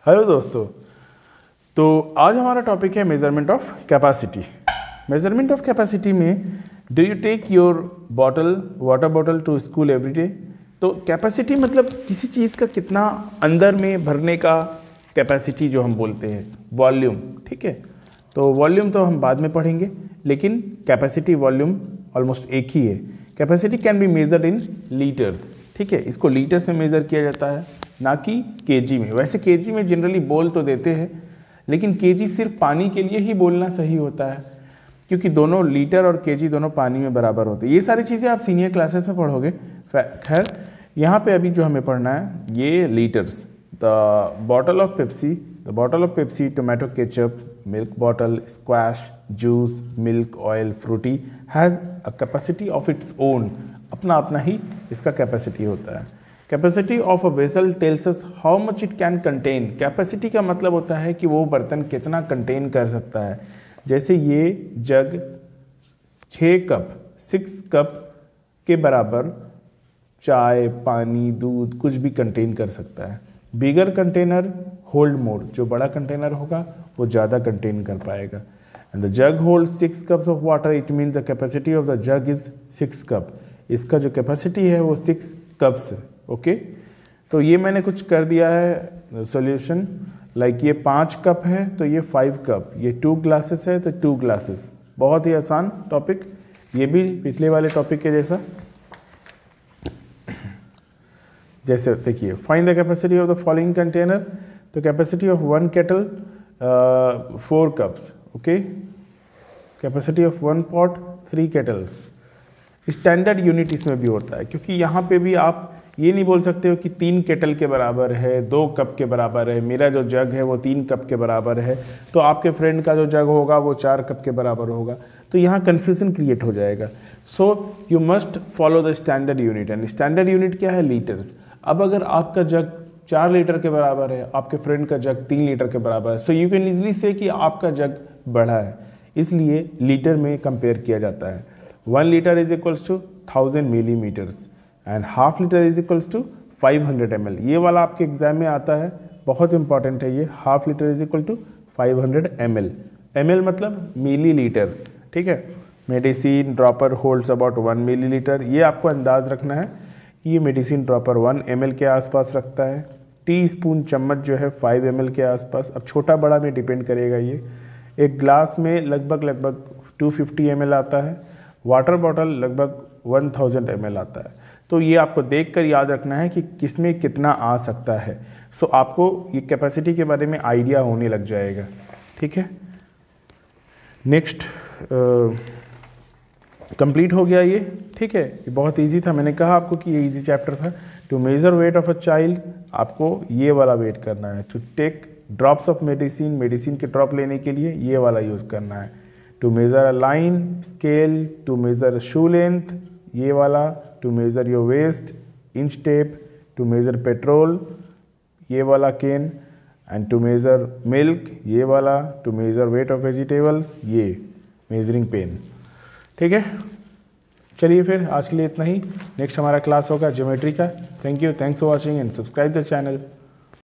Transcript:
Hello दोस्तों, तो आज हमारा टॉपिक है measurement of capacity. Measurement of capacity में do you take your water bottle to school every day. तो कैपेसिटी मतलब किसी चीज़ का कितना अंदर में भरने का कैपेसिटी जो हम बोलते हैं, वॉल्यूम। ठीक है, तो वॉल्यूम तो हम बाद में पढ़ेंगे, लेकिन कैपेसिटी वॉल्यूम ऑलमोस्ट एक ही है। Capacity can be measured in litres. ठीक है, इसको लीटर से मेज़र किया जाता है, ना कि केजी में। वैसे केजी में जनरली बोल तो देते हैं, लेकिन केजी सिर्फ पानी के लिए ही बोलना सही होता है, क्योंकि दोनों लीटर और केजी दोनों पानी में बराबर होते हैं। ये सारी चीज़ें आप सीनियर क्लासेस में पढ़ोगे। खैर, यहाँ पे अभी जो हमें पढ़ना है ये litres. The bottle of Pepsi, tomato ketchup, milk bottle, squash, juice, milk, oil, Frooti has a capacity of its own. अपना अपना ही इसका कैपेसिटी होता है। Capacity of a vessel tells us how much it can contain. Capacity का मतलब होता है कि वो बर्तन कितना कंटेन कर सकता है। जैसे ये जग 6 कप्स के बराबर चाय, पानी, दूध कुछ भी कंटेन कर सकता है। बिगर कंटेनर होल्ड मोर, जो बड़ा कंटेनर होगा वो ज़्यादा कंटेन कर पाएगा। And the jug hold 6 cups of water, it means the capacity of the jug is 6 cup. इसका जो कैपेसिटी है वो 6 कप्स है। ओके, तो ये मैंने कुछ कर दिया है सॉल्यूशन। लाइक ये 5 कप है तो ये 5 कप, ये 2 ग्लासेस है तो 2 ग्लासेस। बहुत ही आसान टॉपिक, ये भी पिछले वाले टॉपिक के जैसा। जैसे देखिए, find the capacity of the following container. तो capacity of 1 kettle 4 cups. Okay, capacity of 1 pot 3 kettles. Standard unit इसमें भी होता है, क्योंकि यहाँ पे भी आप ये नहीं बोल सकते हो कि 3 केटल के बराबर है, 2 कप के बराबर है, मेरा जो जग है वो 3 कप के बराबर है, तो आपके फ्रेंड का जो जग होगा वो 4 कप के बराबर होगा। तो यहाँ कन्फ्यूजन क्रिएट हो जाएगा। So you must follow the standard unit, and standard unit क्या है? लीटर्स। अब अगर आपका जग 4 लीटर के बराबर है, आपके फ्रेंड का जग 3 लीटर के बराबर है, सो यू कैन ईजिली से कि आपका जग बड़ा है, इसलिए लीटर में कंपेयर किया जाता है। 1 litre is equals to 1000 millimetres and half litre is equals to 500 ml। ये वाला आपके एग्जाम में आता है, बहुत इंपॉर्टेंट है ये। Half litre is equal to 500 ml। ml मतलब मिली लीटर। ठीक है, medicine dropper holds about 1 millilitre. ये आपको अंदाज रखना है कि ये मेडिसिन ड्रॉपर 1 ml के आसपास रखता है। टी स्पून चम्मच जो है 5 ml के आसपास। अब छोटा बड़ा में डिपेंड करेगा ये। एक ग्लास में लगभग 250 ml आता है। वाटर बॉटल लगभग 1000 ml आता है। तो ये आपको देखकर याद रखना है कि किसमें कितना आ सकता है। सो आपको ये कैपेसिटी के बारे में आइडिया होने लग जाएगा। ठीक है, नेक्स्ट कंप्लीट हो गया ये। ठीक है, ये बहुत इजी था, मैंने कहा आपको कि ये इजी चैप्टर था। To measure weight of a child, आपको ये वाला वेट करना है। To take drops of medicine के ड्रॉप लेने के लिए ये वाला यूज़ करना है। To measure a line scale, to measure shoe length ये वाला, to measure your waist inch tape, to measure petrol ये वाला can, and to measure milk ये वाला, to measure weight of vegetables ये मेजरिंग पेन। ठीक है, चलिए फिर आज के लिए इतना ही। नेक्स्ट हमारा क्लास होगा ज्योमेट्री का। Thank you, thanks for watching and subscribe the channel.